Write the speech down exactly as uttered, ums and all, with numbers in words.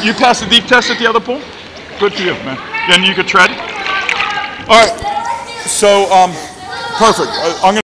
you passed the deep test at the other pool? Good for you, man. And you could tread? All right. So, um, perfect. I'm going to